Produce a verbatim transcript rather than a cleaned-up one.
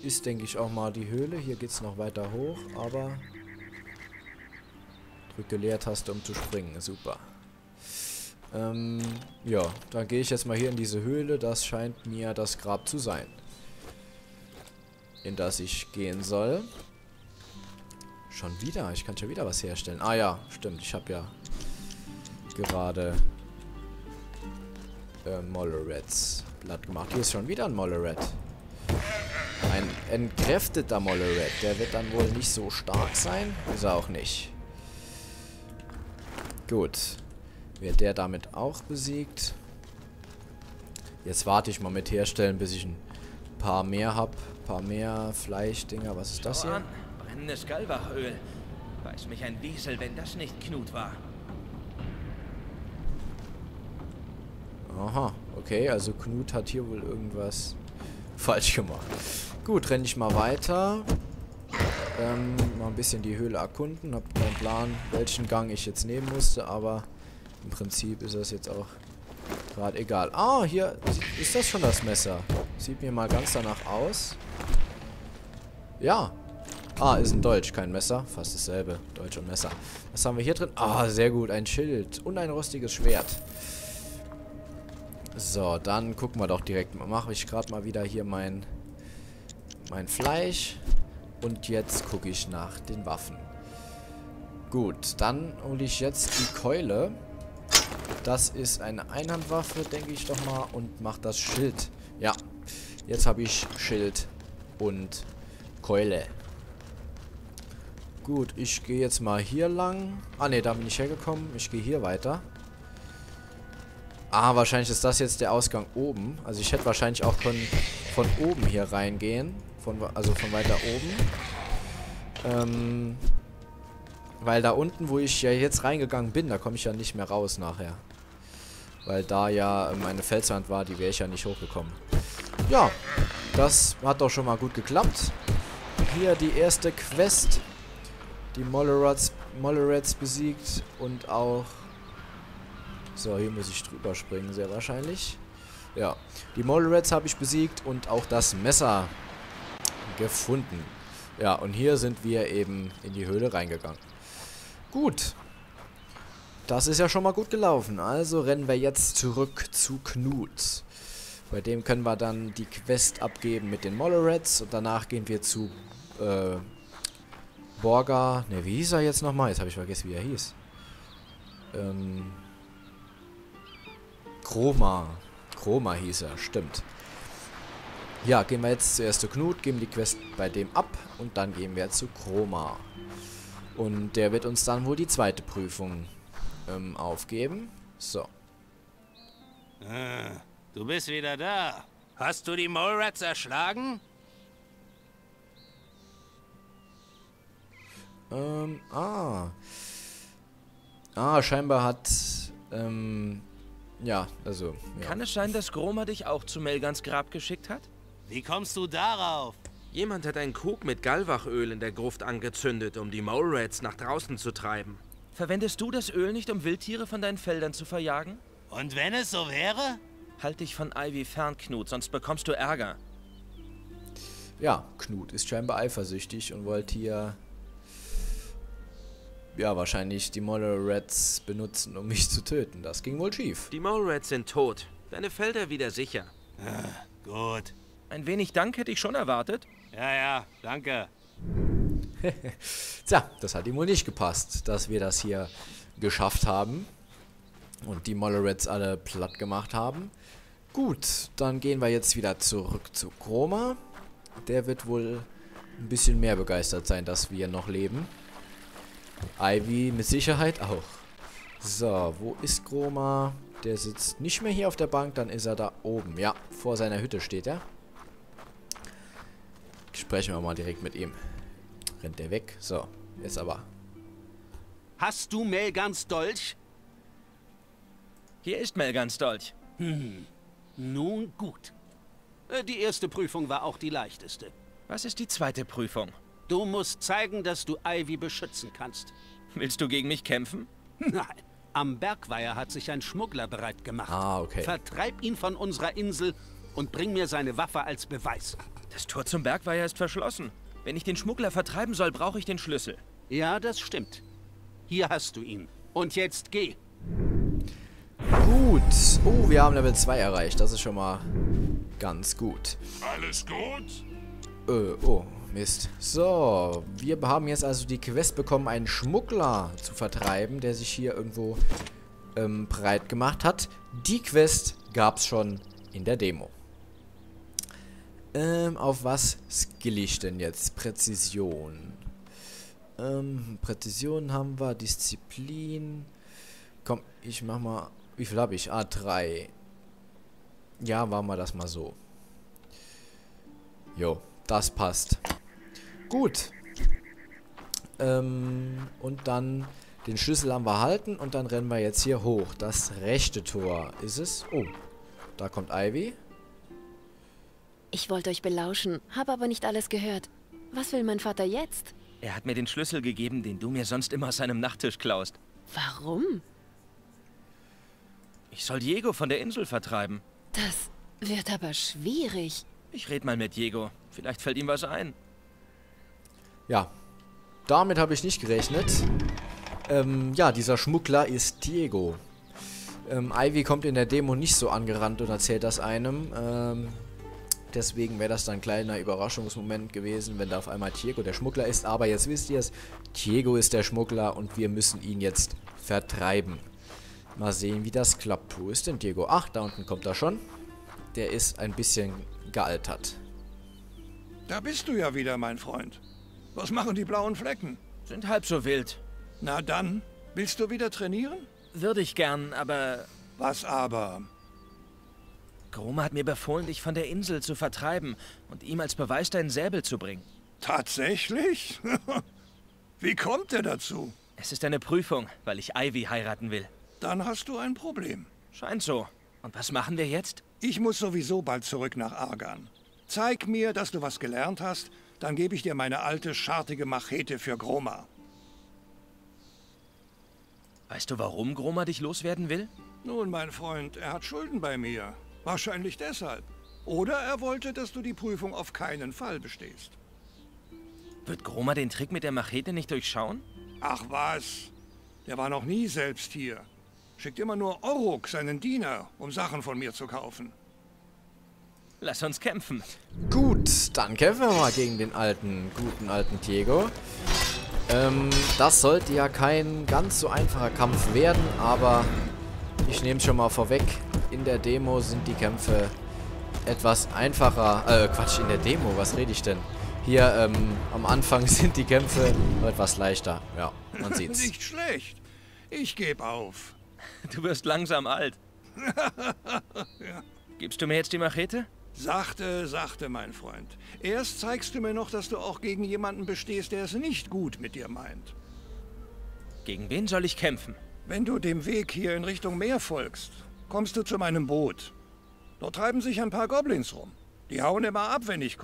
ist, denke ich, auch mal die Höhle. Hier geht es noch weiter hoch, aber drücke Leertaste, um zu springen. Super. Ähm, ja, dann gehe ich jetzt mal hier in diese Höhle. Das scheint mir das Grab zu sein, in das ich gehen soll. Schon wieder? Ich kann schon wieder was herstellen. Ah ja, stimmt. Ich habe ja gerade äh, Molerets Blatt gemacht. Hier ist schon wieder ein Molleret. Ein entkräfteter Molleret. Der wird dann wohl nicht so stark sein. Ist er auch nicht. Gut. Wird der damit auch besiegt. Jetzt warte ich mal mit herstellen, bis ich ein paar mehr habe. Ein paar mehr Fleischdinger. Was ist das hier? Brennendes Galwachöl. Weiß mich ein Wiesel, wenn das nicht Knut war. Aha, okay, also Knut hat hier wohl irgendwas falsch gemacht. Gut, renne ich mal weiter. Ähm, mal ein bisschen die Höhle erkunden. Hab keinen Plan, welchen Gang ich jetzt nehmen musste, aber im Prinzip ist das jetzt auch gerade egal. Ah, hier ist das schon das Messer. Sieht mir mal ganz danach aus. Ja. Ah, ist ein Dolch, kein Messer. Fast dasselbe. Dolch und Messer. Was haben wir hier drin? Ah, sehr gut. Ein Schild und ein rostiges Schwert. So, dann gucken wir doch direkt. Mache ich gerade mal wieder hier mein, mein Fleisch. Und jetzt gucke ich nach den Waffen. Gut, dann hole ich jetzt die Keule. Das ist eine Einhandwaffe, denke ich doch mal. Und mache das Schild. Ja, jetzt habe ich Schild und Keule. Gut, ich gehe jetzt mal hier lang. Ah ne, da bin ich hergekommen. Ich gehe hier weiter. Ah, wahrscheinlich ist das jetzt der Ausgang oben. Also ich hätte wahrscheinlich auch von, von oben hier reingehen. Von, also von weiter oben. Ähm, weil da unten, wo ich ja jetzt reingegangen bin, da komme ich ja nicht mehr raus nachher. Weil da ja meine Felswand war, die wäre ich ja nicht hochgekommen. Ja, das hat doch schon mal gut geklappt. Hier die erste Quest. Die Mollerets, Mollerets besiegt und auch... So, hier muss ich drüber springen, sehr wahrscheinlich. Ja, die Mollerets habe ich besiegt und auch das Messer gefunden. Ja, und hier sind wir eben in die Höhle reingegangen. Gut. Das ist ja schon mal gut gelaufen. Also rennen wir jetzt zurück zu Knut. Bei dem können wir dann die Quest abgeben mit den Mollerets und danach gehen wir zu... Äh, Borga, ne, wie hieß er jetzt nochmal? Jetzt habe ich vergessen, wie er hieß. Ähm... Chroma. Chroma hieß er, stimmt. Ja, gehen wir jetzt zuerst zu Knut, geben die Quest bei dem ab und dann gehen wir zu Chroma. Und der wird uns dann wohl die zweite Prüfung ähm, aufgeben. So. Ah, du bist wieder da. Hast du die Molerets erschlagen? Ähm, ah. Ah, scheinbar hat, ähm, ja, also, ja. Kann es sein, dass Groma dich auch zu Melgans Grab geschickt hat? Wie kommst du darauf? Jemand hat einen Krug mit Galwachöl in der Gruft angezündet, um die Molerets nach draußen zu treiben. Verwendest du das Öl nicht, um Wildtiere von deinen Feldern zu verjagen? Und wenn es so wäre? Halt dich von Ivy fern, Knut, sonst bekommst du Ärger. Ja, Knut ist scheinbar eifersüchtig und wollte hier... Ja, wahrscheinlich die Mollerets benutzen, um mich zu töten. Das ging wohl schief. Die Molerets sind tot. Deine Felder wieder sicher. Ah, gut. Ein wenig Dank hätte ich schon erwartet. Ja, ja, danke. Tja, das hat ihm wohl nicht gepasst, dass wir das hier geschafft haben. Und die Mollerets alle platt gemacht haben. Gut, dann gehen wir jetzt wieder zurück zu Chroma. Der wird wohl ein bisschen mehr begeistert sein, dass wir noch leben. Ivy mit Sicherheit auch. So, wo ist Chroma? Der sitzt nicht mehr hier auf der Bank, dann ist er da oben. Ja, vor seiner Hütte steht er. Sprechen wir mal direkt mit ihm. Rennt der weg? So, jetzt aber. Hast du Melgans Dolch? Hier ist Melgans Dolch. Hm, nun gut. Äh, Die erste Prüfung war auch die leichteste. Was ist die zweite Prüfung? Du musst zeigen, dass du Ivy beschützen kannst. Willst du gegen mich kämpfen? Nein. Am Bergweiher hat sich ein Schmuggler bereit gemacht. Ah, okay. Vertreib ihn von unserer Insel und bring mir seine Waffe als Beweis. Das Tor zum Bergweiher ist verschlossen. Wenn ich den Schmuggler vertreiben soll, brauche ich den Schlüssel. Ja, das stimmt. Hier hast du ihn. Und jetzt geh. Gut. Oh, wir haben Level zwei erreicht. Das ist schon mal ganz gut. Alles gut? Äh, oh, Mist. So, wir haben jetzt also die Quest bekommen, einen Schmuggler zu vertreiben, der sich hier irgendwo ähm, breit gemacht hat. Die Quest gab es schon in der Demo. Ähm, auf was skill ich denn jetzt? Präzision. Ähm, Präzision haben wir, Disziplin. Komm, ich mach mal... Wie viel habe ich? Ah, drei. Ja, machen wir das mal so. Jo, das passt. Gut. Ähm, und dann den Schlüssel haben wir halten und dann rennen wir jetzt hier hoch. Das rechte Tor ist es. Oh, da kommt Ivy. Ich wollte euch belauschen, habe aber nicht alles gehört. Was will mein Vater jetzt? Er hat mir den Schlüssel gegeben, den du mir sonst immer aus seinem Nachttisch klaust. Warum? Ich soll Diego von der Insel vertreiben. Das wird aber schwierig. Ich red mal mit Diego. Vielleicht fällt ihm was ein. Ja, damit habe ich nicht gerechnet. Ähm, ja, dieser Schmuggler ist Diego. Ähm, Ivy kommt in der Demo nicht so angerannt und erzählt das einem. Ähm, deswegen wäre das dann ein kleiner Überraschungsmoment gewesen, wenn da auf einmal Diego der Schmuggler ist. Aber jetzt wisst ihr es, Diego ist der Schmuggler und wir müssen ihn jetzt vertreiben. Mal sehen, wie das klappt. Wo ist denn Diego? Ach, da unten kommt er schon. Der ist ein bisschen gealtert. Da bist du ja wieder, mein Freund. Was machen die blauen Flecken? Sind halb so wild. Na dann, willst du wieder trainieren? Würde ich gern, aber... Was aber? Groma hat mir befohlen, dich von der Insel zu vertreiben und ihm als Beweis deinen Säbel zu bringen. Tatsächlich? Wie kommt er dazu? Es ist eine Prüfung, weil ich Ivy heiraten will. Dann hast du ein Problem. Scheint so. Und was machen wir jetzt? Ich muss sowieso bald zurück nach Argan. Zeig mir, dass du was gelernt hast, dann gebe ich dir meine alte, schartige Machete für Groma. Weißt du, warum Groma dich loswerden will? Nun, mein Freund, er hat Schulden bei mir. Wahrscheinlich deshalb. Oder er wollte, dass du die Prüfung auf keinen Fall bestehst. Wird Groma den Trick mit der Machete nicht durchschauen? Ach was, der war noch nie selbst hier. Schickt immer nur Orruk, seinen Diener, um Sachen von mir zu kaufen. Lass uns kämpfen. Gut, dann kämpfen wir mal gegen den alten, guten alten Diego. Ähm, das sollte ja kein ganz so einfacher Kampf werden, aber ich nehme es schon mal vorweg. In der Demo sind die Kämpfe etwas einfacher. Äh, Quatsch, in der Demo, was rede ich denn? Hier, ähm, am Anfang sind die Kämpfe etwas leichter. Ja, man sieht's. Nicht schlecht. Ich gebe auf. Du wirst langsam alt. Ja. Gibst du mir jetzt die Machete? Sachte, sachte, mein Freund. Erst zeigst du mir noch, dass du auch gegen jemanden bestehst, der es nicht gut mit dir meint. Gegen wen soll ich kämpfen? Wenn du dem Weg hier in Richtung Meer folgst, kommst du zu meinem Boot. Dort treiben sich ein paar Goblins rum. Die hauen immer ab, wenn ich komme.